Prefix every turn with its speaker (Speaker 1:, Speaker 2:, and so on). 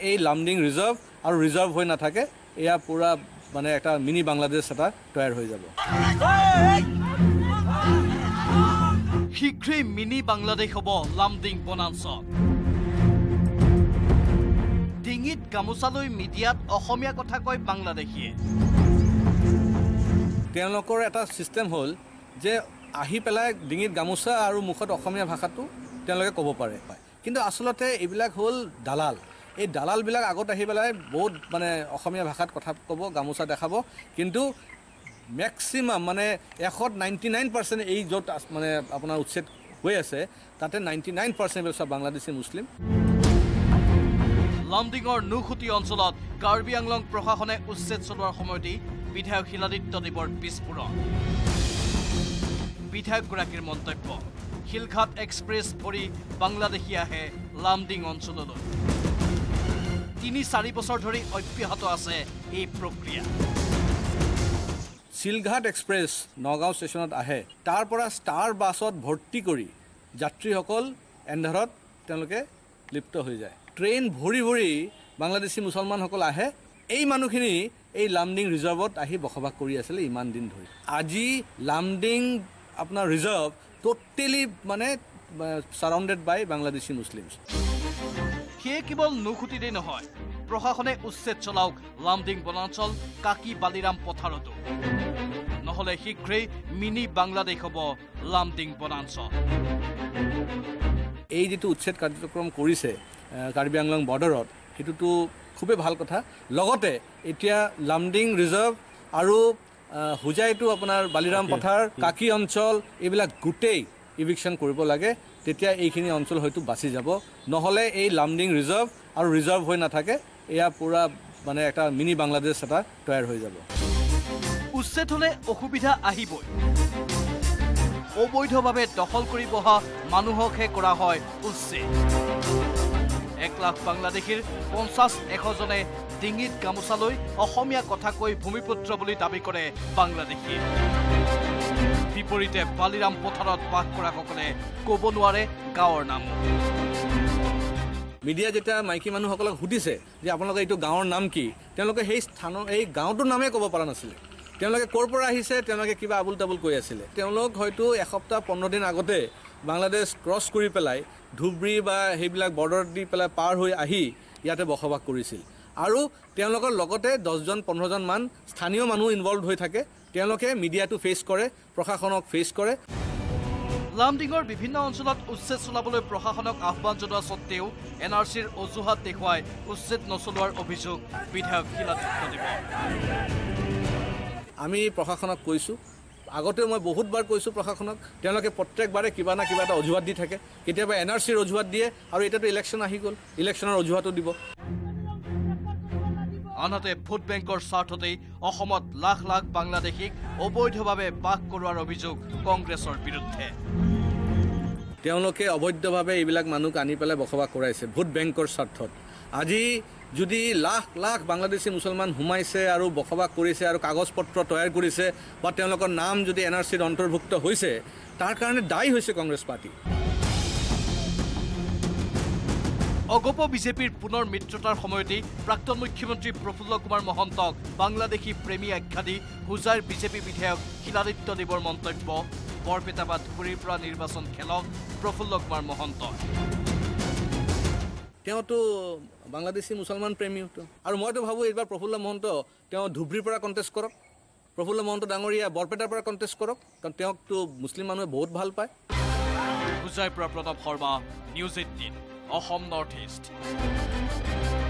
Speaker 1: এই লামডিং ৰিজাৰ্ভ আৰু ৰিজাৰ্ভ হৈ নাথাকে এয়া পুৰা মানে একটা মিনি বাংলাদেশ এটা তৈয়াৰ হৈ যাব
Speaker 2: শীঘ্ৰেই মিনি বাংলাদেশ হ'ব লামডিং বনাঞ্চল ডিঙিত গামোচালৈ মিডিয়াত অসমীয়া কথা কয় বাংলাদেশীয়ে
Speaker 1: তেওঁলোকৰ এটা সিস্টেম হ'ল যে আহি পেলাই ডিঙিত গামোচা আৰু মুখত অসমীয়া ভাষাটো তেওঁলোকে ক'ব পাৰে কিন্তু আসলতে এইবিলাক হ'ল দালাল এই দালালবিলাক আগত আহি পেলাই বহুত মানে অসমীয়া ভাষাত কথা ক'ব গামোচা দেখাব কিন্তু ম্যাক্সিমাম মানে 99% এই য'ত মানে আপোনাৰ উচ্ছেদ হৈ আছে তাতে 99% সব বাংলাদেশী মুছলিম
Speaker 2: লামডিঙৰ নুখুটি অঞ্চলত কাৰ্বি আংলং প্ৰশাসনে উচ্ছেদ চলোৱাৰ সময়তেই বিধায়ক শিলাদিত্য দেৱৰ বিস্ফোৰণ বিধায়কগৰাকীৰ মন্তব্য শিলঘাট এক্সপ্ৰেছ ভৰি বাংলাদেশী আহে লামডিং অঞ্চললৈ ৩-৪ বছৰ ধৰি অব্যাহত আছে এই প্ৰক্ৰিয়া
Speaker 1: শিলঘাট এক্সপ্ৰেছ নগাঁও ষ্টেচনত আহে তাৰ পৰা ষ্টাৰ বাছত ভৰ্তি কৰি যাত্ৰীসকল এন্ধাৰত তেওঁলোকে লিপ্ত হৈ যায় ট্ৰেইন ভৰি ভৰি বাংলাদেশী মুছলমানসকল আহে এই মানুহখিনি এই লামডিং ৰিজাৰ্ভত আহি বসবাস কৰি আছিল ইমান দিন ধৰি আজি লামডিং আপোনাৰ ৰিজাৰ্ভ টোটেলি মানে সাৰাউণ্ডেড বাই বাংলাদেশী মুছলিমছ
Speaker 2: হে কেৱল নুখুটিৰে নহয় প্ৰশাসনে উচ্ছেদ চলাওক লামডিং বনাঞ্চল কাকি বালিৰাম পথাৰতো নহলে শীঘ্ৰেই মিনি বাংলাদেশ হ'ব লামডিং বনাঞ্চল
Speaker 1: এই যেটো উচ্ছেদ কাৰ্যক্ৰম কৰিছে কাৰ্বি আংলং বৰ্ডাৰত হেতুটো খুবেই ভাল কথা লগতে এতিয়া লামডিং ৰিজাৰ্ভ আৰু হুজাইটো আপোনাৰ বালিৰাম পথাৰ কাকি অঞ্চল এইবিলাক গুটেই ইভিকশন কৰিব লাগে তেতিয়া এইখিনি অঞ্চল হয়তো বাছি যাব নহলে এই লামডিং ৰিজাৰ্ভ আৰু ৰিজাৰ্ভ হৈ নাথাকে এয়া পুৰা মানে একটা মিনি বাংলাদেশ এটা তৈয়াৰ হৈ যাব
Speaker 2: উচ্ছেদ হলে অসুবিধা আহিবই অবৈধভাৱে দখল কৰি বহা মানুহকহে কৰা হয় উচ্ছেদ 1 লাখ বাংলাদেশীৰ 50-100 জনে ডিঙিত গামোচালৈ অসমীয়া কথা কৈ ভূমিপুত্ৰ বুলি দাবী কৰে বাংলাদেশী বিপৰীতে বালিৰাম পথাৰত বাস কৰাসকলে ক'ব নোৱাৰে গাঁৱৰ নাম
Speaker 1: মিডিয়া যেটা মাইকী মানুহসকলক সুধিছে যে আপোনালোকে এইটো গাঁৱৰ নাম কি তেওঁলোকে সেই স্থানৰ এই গাঁৱটোৰ নামে ক'ব পৰা নাছিল তেওঁলোকে ক'ৰ পৰা আহিছে তেওঁলোকে কিবা আবুল তাবুল কৈ আছিল তেওঁলোক হয়তো এসপ্তাহ 15 দিন আগতে বাংলাদেশ ক্ৰছ কৰি পেলাই ধুবৰী বা সেইবিলাক বৰ্ডাৰ দি পেলাই পাৰ হৈ আহি ইয়াতে বসবাস কৰিছিল আৰু তেওঁলোকৰ লগতে 10 জন 15 জন মান স্থানীয় মানুহ ইনভলভ হৈ থাকে তেওঁলোকে মিডিয়াটো ফেচ কৰে প্ৰশাসনক ফেচ কৰে
Speaker 2: লামডিঙৰ বিভিন্ন অঞ্চলত উচ্ছেদ চলাবলৈ প্ৰশাসনক আহ্বান জনোৱা সত্ত্বেও এনআৰচিৰ অজুহাত দেখুৱাই উচ্ছেদ নচলোৱাৰ অভিযোগ বিধায়ক শিলাদিত্য দেৱৰ
Speaker 1: আমি প্ৰশাসনক কৈছো আগতে মই বহুতবাৰ কৈছো প্ৰশাসনক তেওঁলোকে প্ৰত্যেকবাৰে কিবা না কিবা এটা অজুহাত দি থাকে কেতিয়াবা এনআৰচিৰ অজুহাত দিয়ে আৰু এটাটো ইলেকশ্যন আহি গ'ল ইলেকশ্যনৰ অজুহাতো দিব
Speaker 2: আনহাতে ভোট বেংকৰ স্বাৰ্থতেই অসমত লাখ লাখ বাংলাদেশীক অবৈধভাৱে বাস কৰোৱাৰ অভিযোগ কংগ্ৰেছৰ বিৰুদ্ধে
Speaker 1: তেওঁলোকে অবৈধভাৱে এইবিলাক মানুহক আনি পেলাই বসবাস কৰাইছে ভোট বেংকৰ স্বাৰ্থত আজি যদি লাখ লাখ বাংলাদেশী মুছলমান হুমাইছে আৰু বসবাস কৰিছে আৰু কাগজ পত্ৰ তৈয়াৰ কৰিছে বা তেওঁলোকৰ নাম যদি এনআৰচিৰ অন্তৰ্ভুক্ত হৈছে তাৰ কাৰণে দায়ী হৈছে কংগ্ৰেছ পাৰ্টি
Speaker 2: অগপ বিজেপিৰ পুনৰ মিত্ৰতাৰ সময়তেই প্ৰাক্তন মুখ্যমন্ত্ৰী প্ৰফুল্ল কুমাৰ মহন্তক বাংলাদেশী প্ৰেমী আখ্যা দি হুজাইৰ বিজেপি বিধায়ক শিলাদিত্য দেৱৰ মন্তব্য বৰপেটা বা ধুবুৰীৰ পৰা নিৰ্বাচন খেলক প্ৰফুল্ল কুমাৰ মহন্ত
Speaker 1: তেওঁতো বাংলাদেশী মুছলমান প্ৰেমী আৰু মইতো ভাবো এইবাৰ প্ৰফুল্ল মহন্ত তেওঁ ধুবুৰীৰ পৰা কণ্টেষ্ট কৰক প্ৰফুল্ল মহন্ত ডাঙৰীয়া বৰপেটাৰ পৰা কণ্টেষ্ট কৰক কাৰণ তেওঁকতো মুছলিম মানুহে বহুত ভাল পায়
Speaker 2: হুজাইৰ পৰা Pranab Sharma news 18 Assam north east